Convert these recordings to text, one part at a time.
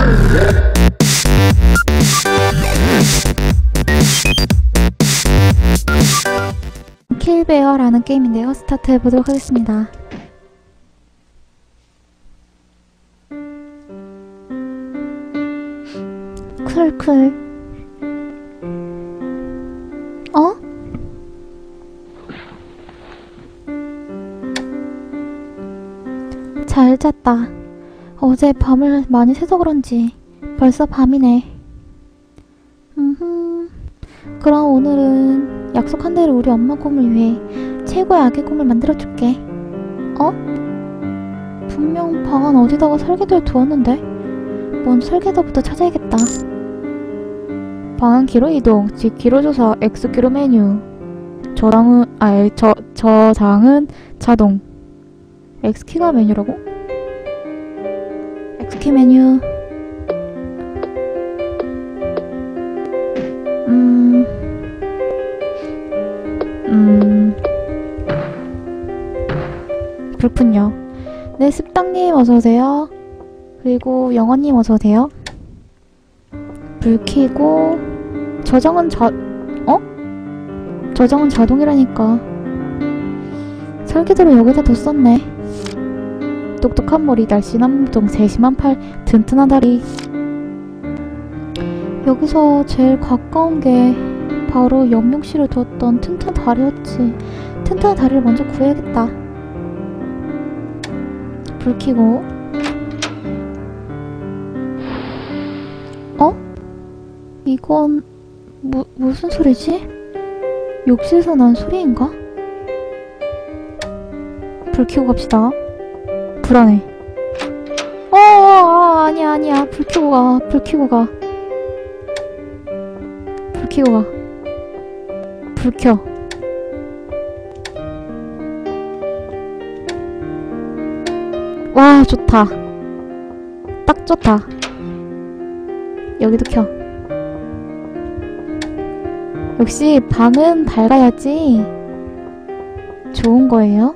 킬베어라는 게임인데요. 스타트 해보도록 하겠습니다. 쿨쿨. 어? 잘 잤다. 어제 밤을 많이 새서 그런지 벌써 밤이네. 그럼 오늘은 약속한 대로 우리 엄마 꿈을 위해 최고의 아기 꿈을 만들어줄게. 어? 분명 방 안 어디다가 설계도를 두었는데? 먼저 설계도부터 찾아야겠다. 방안 기로 이동, 즉 기로 조사, X 기로 메뉴. 저장은 자동. X키가 메뉴라고? X키 메뉴. 그렇군요. 네, 습당님 어서오세요. 그리고 영원님 어서오세요. 불 켜고 저장은 저장은 자동이라니까. 설계도를 여기다 뒀었네. 똑똑한 머리, 날씬한 몸통, 세심한 팔, 튼튼한 다리. 여기서 제일 가까운 게 바로 영용실을 뒀던 튼튼한 다리였지. 튼튼한 다리를 먼저 구해야겠다. 불 켜고. 어? 이건 무슨 소리지? 욕실에서 난 소리인가? 불 켜고 갑시다. 불안해. 아니야. 불 켜고 가. 불 켜고 가. 불 켜. 와, 좋다. 딱 좋다. 여기도 켜. 역시 방은 밝아야지 좋은 거예요.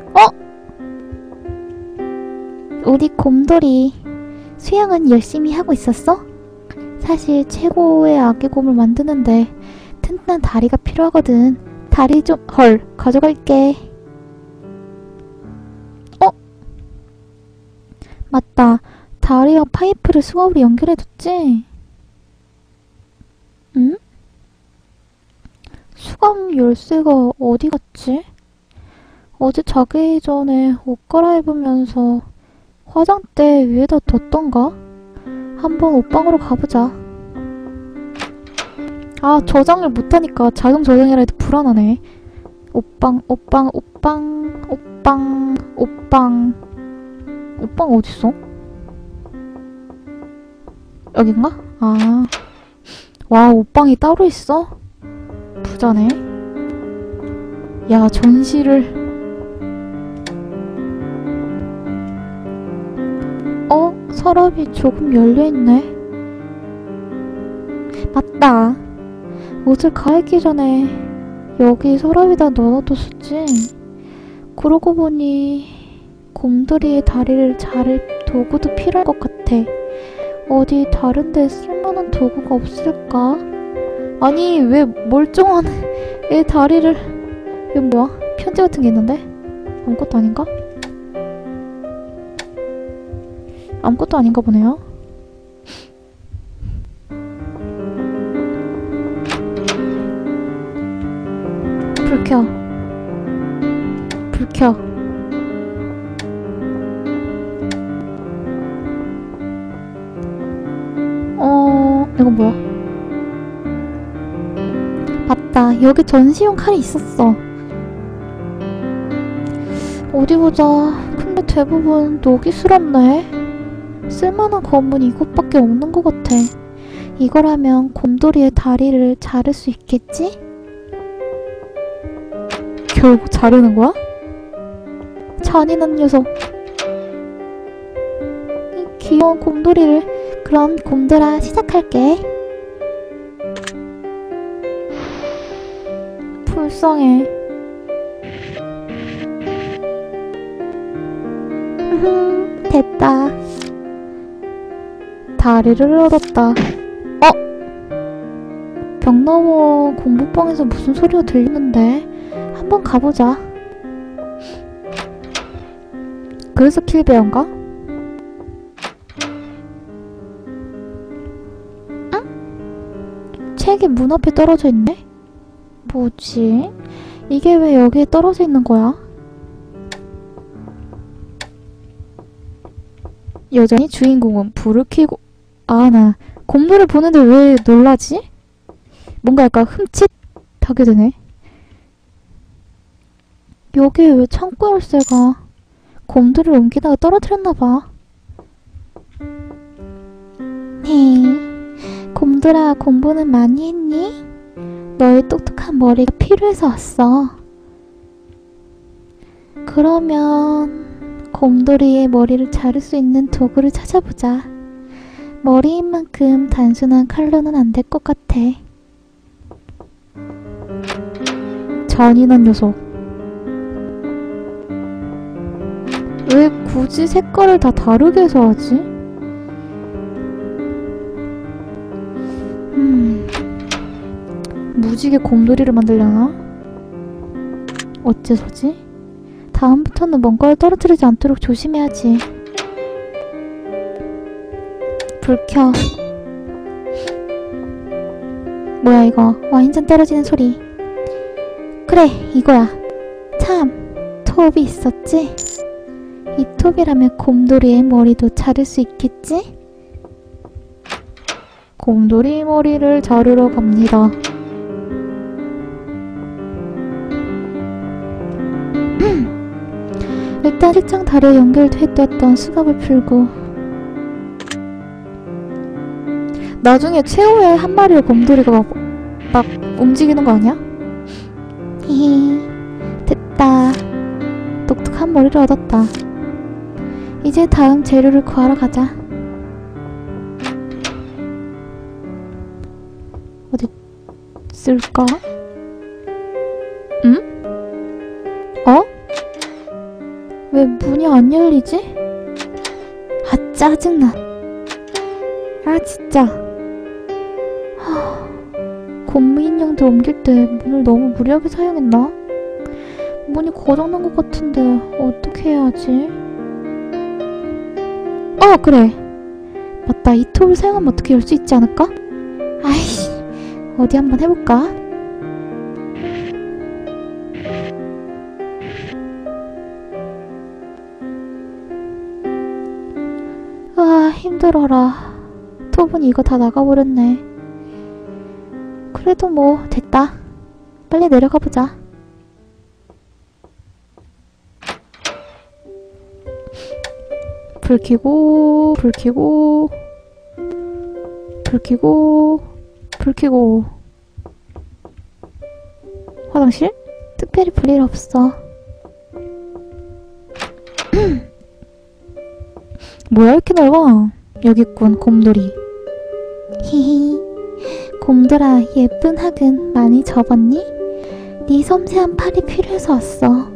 우리 곰돌이 수영은 열심히 하고 있었어? 사실 최고의 아기 곰을 만드는데 튼튼한 다리가 필요하거든. 다리 좀 가져갈게. 맞다. 다리와 파이프를 수갑으로 연결해뒀지? 응? 수갑 열쇠가 어디 갔지? 어제 자기 전에 옷 갈아입으면서 화장대 위에다 뒀던가? 한번 옷방으로 가보자. 아, 저장을 못하니까 자동 저장이라 해도 불안하네. 옷방 어딨어? 여긴가? 아, 와, 옷방이 따로 있어? 부자네. 야, 전시를. 서랍이 조금 열려있네. 맞다. 옷을 갈아입기 전에 여기 서랍에다 넣어뒀었지. 그러고 보니 곰돌이의 다리를 자를 도구도 필요할 것 같아. 어디 다른 데 쓸만한 도구가 없을까? 아니, 왜 멀쩡한 애 다리를... 이건 뭐야? 편지 같은 게 있는데? 아무것도 아닌가? 아무것도 아닌가 보네요. 불 켜. 불 켜. 이건 뭐야? 맞다. 여기 전시용 칼이 있었어. 어디 보자. 근데 대부분 녹이스럽네. 쓸만한 검은 이것밖에 없는 것 같아. 이거라면 곰돌이의 다리를 자를 수 있겠지? 결국 자르는 거야? 잔인한 녀석. 이 귀여운 곰돌이를. 그럼 곰돌아 시작할게. 불쌍해. 됐다. 다리를 얻었다. 벽 너머 공부방에서 무슨 소리가 들리는데? 한번 가보자. 그래서 킬베어인가? 응? 책이 문 앞에 떨어져 있네? 뭐지? 이게 왜 여기에 떨어져 있는 거야? 여전히 주인공은 불을 켜고 나 곰돌이를 보는데 왜 놀라지? 뭔가 약간 흠칫하게 되네. 여기에 왜 창고 열쇠가 곰돌이를 옮기다가 떨어뜨렸나봐. 곰돌아, 공부는 많이 했니? 너의 똑똑한 머리가 필요해서 왔어. 그러면 곰돌이의 머리를 자를 수 있는 도구를 찾아보자. 머리인 만큼 단순한 칼로는 안 될 것 같아. 잔인한 녀석. 왜 굳이 색깔을 다 다르게 해서 하지? 무지개 곰돌이를 만들려나? 어째서지? 다음부터는 뭔가를 떨어뜨리지 않도록 조심해야지. 불 켜. 뭐야 이거? 와인잔 떨어지는 소리. 그래, 이거야. 참, 톱이 있었지? 이 톱이라면 곰돌이의 머리도 자를 수 있겠지? 곰돌이 머리를 자르러 갑니다. 일단 책장 다리에 연결됐던 수갑을 풀고 나중에 최후의 한 마리의 곰돌이가 막 움직이는 거 아니야? 히히, 됐다. 똑똑한 머리를 얻었다. 이제 다음 재료를 구하러 가자. 어디 쓸까? 응? 왜 문이 안 열리지? 아, 짜증나. 아, 진짜. 곰 인형들 옮길 때 문을 너무 무리하게 사용했나? 문이 고장난 것 같은데 어떻게 해야 하지? 그래. 맞다. 이 톱을 사용하면 어떻게 열 수 있지 않을까? 아이씨. 어디 한번 해볼까? 힘들어라. 톱은 이거 다 나가버렸네. 그래도 뭐 됐다. 빨리 내려가보자. 불 켜고, 불 켜고, 불 켜고, 불 켜고. 화장실? 특별히 볼일 없어. 뭐야 이렇게 넓어? 여기 있군, 곰돌이. 히히. 곰돌아, 예쁜 학은 많이 접었니? 네 섬세한 팔이 필요해서 왔어.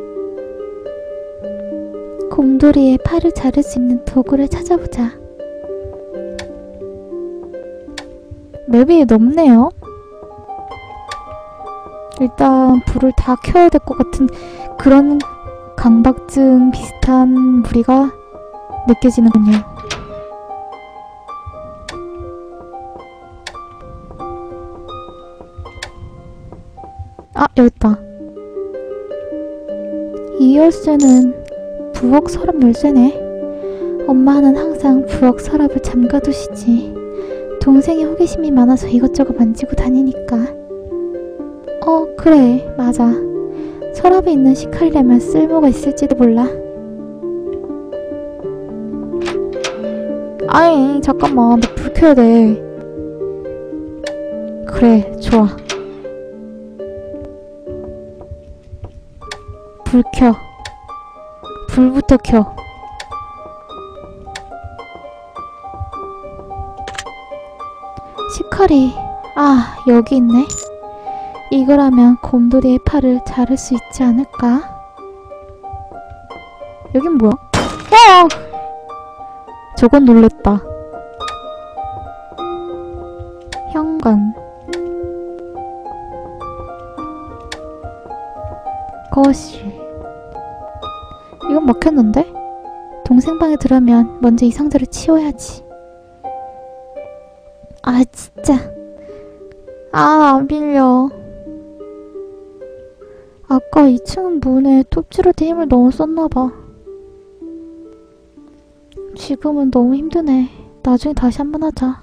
곰돌이의 팔을 자를 수 있는 도구를 찾아보자. 맵이 넓네요. 일단 불을 다 켜야 될 것 같은 그런 강박증 비슷한 무리가 느껴지는군요. 여기 있다. 이 열쇠는 부엌 서랍 열쇠네. 엄마는 항상 부엌 서랍을 잠가두시지. 동생이 호기심이 많아서 이것저것 만지고 다니니까. 그래, 맞아. 서랍에 있는 식하려면 쓸모가 있을지도 몰라. 아이, 잠깐만. 나 불 켜야 돼. 그래, 좋아. 불 켜. 불부터 켜. 식칼이 여기 있네. 이거라면 곰돌이의 팔을 자를 수 있지 않을까? 여긴 뭐야? 저건 놀랬다. 동생방. 거실. 이건 먹혔는데? 동생방에 들어가면 먼저 이 상자를 치워야지. 아 진짜. 아 안 빌려. 아까 2층 문에 톱질할 때 힘을 너무 썼나봐. 지금은 너무 힘드네. 나중에 다시 한번 하자.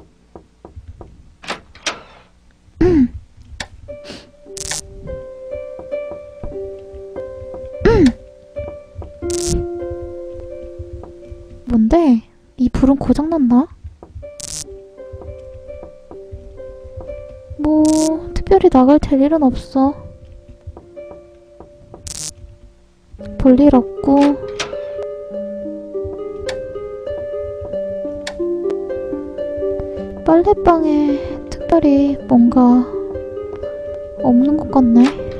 뭔데? 이 불은 고장났나? 뭐 특별히 나갈 될 일은 없어. 볼 일 없고. 빨래방에 특별히 뭔가 없는 것 같네.